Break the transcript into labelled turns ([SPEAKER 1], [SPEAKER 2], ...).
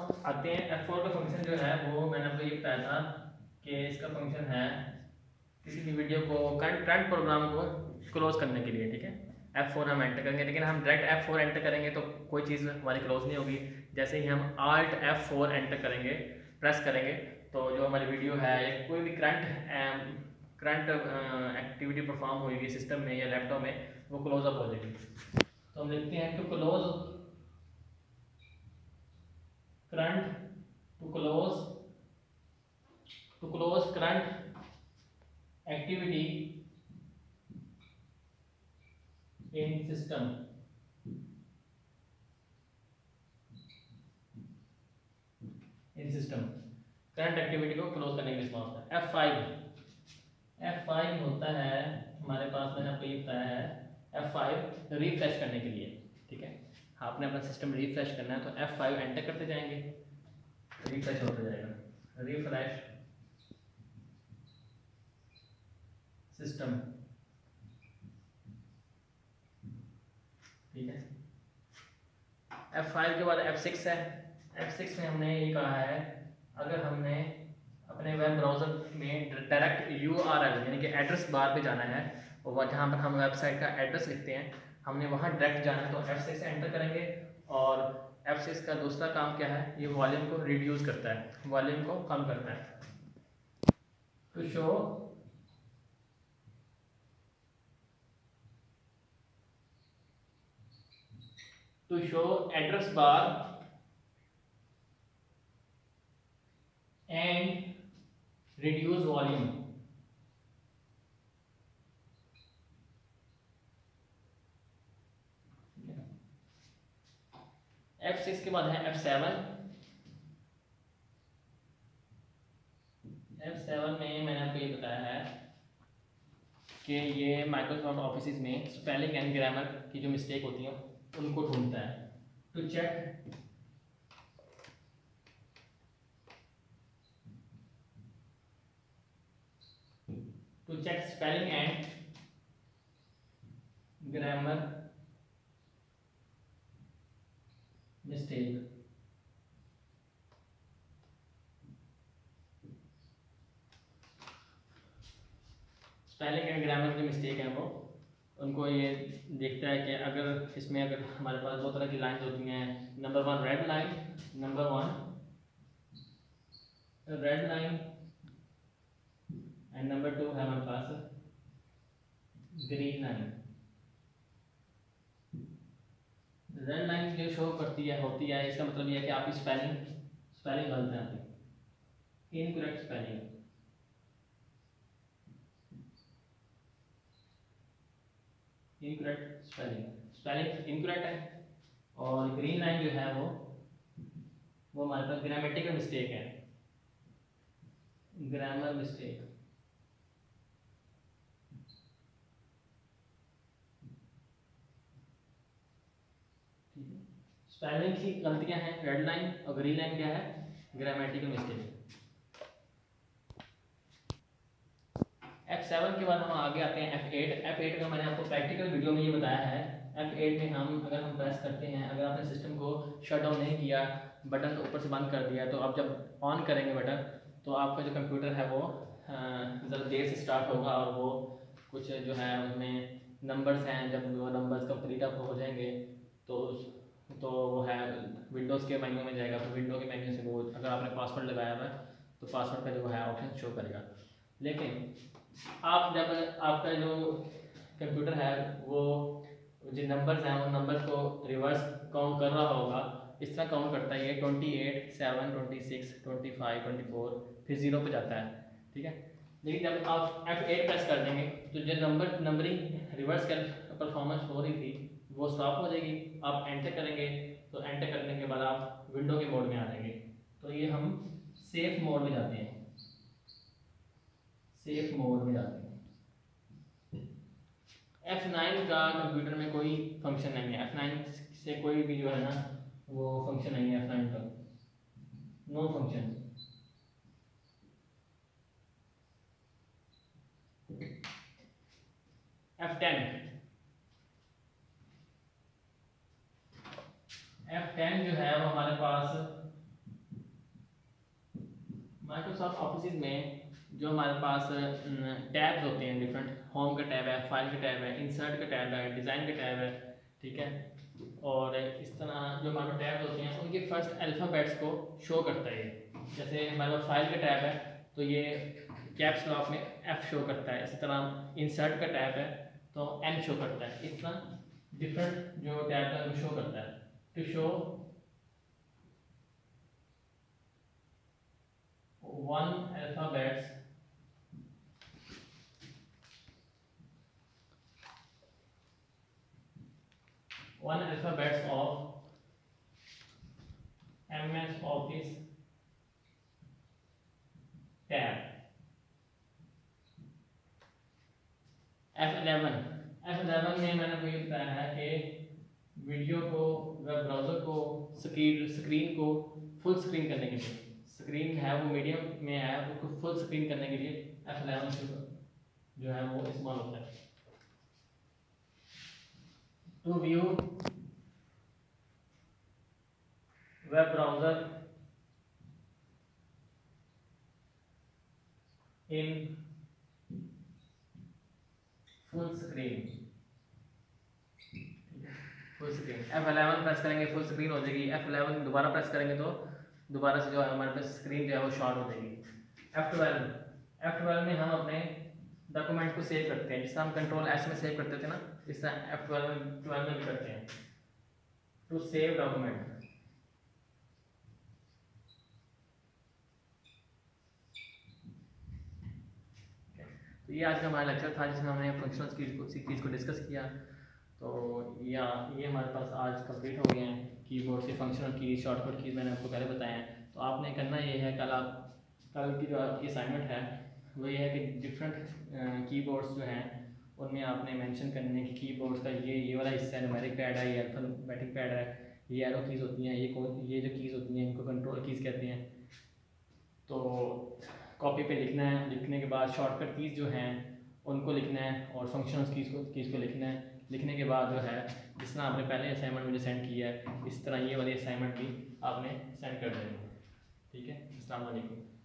[SPEAKER 1] आते हैं F4 का फंक्शन जो है वो मैंने आपको ये बताया था कि इसका फंक्शन है किसी भी वीडियो को करंट प्रोग्राम को क्लोज करने के लिए, ठीक है। F4 हम एंटर करेंगे, लेकिन हम डायरेक्ट F4 एंटर करेंगे तो कोई चीज़ हमारी क्लोज नहीं होगी। जैसे ही हम Alt F4 एंटर करेंगे, प्रेस करेंगे, तो जो हमारी वीडियो है या कोई भी करंट एक्टिविटी परफॉर्म होगी सिस्टम में या लैपटॉप में, वो क्लोज अप हो जाएगी। तो हम लिखते हैं to current to close current activity in system. Current activity को क्लोज करने के रिस्पॉन्स है F5 होता है हमारे पास, मैंने आपको ये बताया है F5 रिफ्रेश करने के लिए, ठीक है। आपने अपना सिस्टम रिफ्रेश करना है तो F5 एंटर करते जाएंगे, रिफ्रेश होता जाएगा, रिफ्रेश सिस्टम, ठीक है। F5 के बाद F6 है। F6 में हमने ये कहा है अगर हमने अपने वेब ब्राउज़र में डायरेक्ट URL यानी कि एड्रेस बार पे जाना है और जहाँ पर हम वेबसाइट का एड्रेस लिखते हैं, हमने वहाँ डायरेक्ट जाना है, तो F6 एंटर करेंगे। और F6 का दूसरा काम क्या है, ये वॉल्यूम को रिड्यूस करता है, वॉल्यूम को कम करता है। To show address bar and reduce volume. F6 के बाद है F7 में मैंने आपको ये बताया है कि ये माइक्रोसॉफ्ट ऑफिस में स्पेलिंग एंड ग्रामर की जो मिस्टेक होती है उनको ढूंढता है। To check spelling and grammar mistake. Spelling and grammar की मिस्टेक है वो, उनको ये देखता है कि अगर इसमें अगर हमारे पास दो तरह की लाइंस होती हैं, number 1 red line and number 2 है हमारे पास ग्रीन लाइन। रेड लाइन जो शो करती है होती है, इसका मतलब ये है कि आपकी स्पेलिंग गलत है, आपकी इनकरेक्ट स्पेलिंग इनकरेक्ट है। और ग्रीन लाइन जो है वो हमारे पास ग्रामेटिकल मिस्टेक है, ग्रामर मिस्टेक। स्पेलिंग की गलतियां हैं रेड लाइन, और ग्रीन लाइन क्या है, ग्रामेटिकल मिस्टेक। F7 के बाद हम आगे आते हैं F8 का मैंने आपको प्रैक्टिकल वीडियो में ये बताया है। F8 में अगर हम प्रेस करते हैं, अगर आपने सिस्टम को शट डाउन नहीं किया, बटन ऊपर से बंद कर दिया, तो आप जब ऑन करेंगे बटन, तो आपका जो कंप्यूटर है वो ज़रा देर से स्टार्ट होगा, और वो कुछ जो है उसमें नंबर्स हैं, जब वो नंबर्स कंप्लीट अप हो जाएंगे तो वो है विंडोज़ के मेन्यू में जाएगा, तो विंडो के मेन्यू से वो अगर आपने पासवर्ड लगाया हुआ है तो पासवर्ड का जो है ऑप्शन शो करेगा। लेकिन आप जब आपका जो कंप्यूटर है वो जो नंबर्स हैं उन नंबर्स को रिवर्स काउंट कर रहा होगा, इस तरह काउंट करता है, ये 28, 7, 26, 25, 24 फिर 0 पे जाता है, ठीक है। लेकिन जब आप F8 प्रेस कर देंगे तो जो नंबरिंग रिवर्स कर परफॉर्मेंस हो रही थी वो स्टॉप हो जाएगी। आप एंटर करेंगे तो एंटर करने के बाद आप विंडो के मोड में आ जाएंगे, तो ये हम सेफ मोड में जाते हैं, F9 का कंप्यूटर में कोई फंक्शन नहीं है, F9 से कोई भी जो है ना वो फंक्शन नहीं है, F9 का नो फंक्शन। F10 जो है वो हमारे पास माइक्रोसॉफ्ट ऑफिस में जो हमारे पास टैब्स होते हैं डिफरेंट, होम का टैब है, फाइल का टैब है, इंसर्ट का टैब है, डिज़ाइन का टैब है, ठीक है। और इस तरह जो हमारे टैब्स होते हैं उनके फर्स्ट अल्फ़ाबेट्स को शो करता है। जैसे हमारे फाइल का टैब है तो ये कैप्स लॉक में F शो करता है। इसी तरह इंसर्ट का टैब है तो N शो करता है। इस तरह डिफरेंट जो टैब है वो शो करता है। To show one alphabets of MS Office tab F11 में मैंने आपको ये बताया है कि वीडियो को, वेब ब्राउज़र को, स्क्रीन को फुल स्क्रीन करने के लिए, स्क्रीन है वो मीडियम में है, उसको फुल स्क्रीन करने के लिए F11 जो है वो इस्तेमाल होता है। To view web browser in full screen, full screen F11 press करेंगे फुल स्क्रीन हो जाएगी। F11 दोबारा प्रेस करेंगे तो दोबारा से जो है हमारे पास स्क्रीन जो है वो शॉर्ट हो जाएगी। F12 में हम अपने डॉक्यूमेंट को सेव करते हैं, जिससे हम कंट्रोल S में सेव करते थे ना, इस तरह F12 में भी करते हैं। टू सेव डॉक्यूमेंट, तो ये आज का हमारा लेक्चर था जिसमें हमने फंक्शनल कीज़ को डिस्कस किया। तो ये हमारे पास आज कंप्लीट हो गए हैं। कीबोर्ड से फंक्शनल कीज़, शॉर्टकट कीज़ मैंने आपको पहले बताया है। तो आपने करना ये है, कल की जो आपकी असाइनमेंट है वो ये है कि डिफरेंट कीबोर्ड्स जो हैं उनमें आपने मेंशन करने कि कीबोर्ड्स का ये वाला हिस्सा है, न्यूमेरिक पैड है, ये अल्फाबेटिक पैड है, ये एरो कीज़ होती हैं, ये जो कीज़ होती हैं इनको कंट्रोल कीज़ कहते हैं। तो कॉपी पे लिखना है, लिखने के बाद शॉर्टकट कीज़ जो हैं उनको लिखना है और फंक्शनल कीज़ को लिखना है। लिखने के बाद जो है जिस तरह आपने पहले असाइनमेंट मुझे सेंड किया है इस तरह ये वाली असाइनमेंट भी आपने सेंड कर देनी है, ठीक है। अस्सलाम वालेकुम।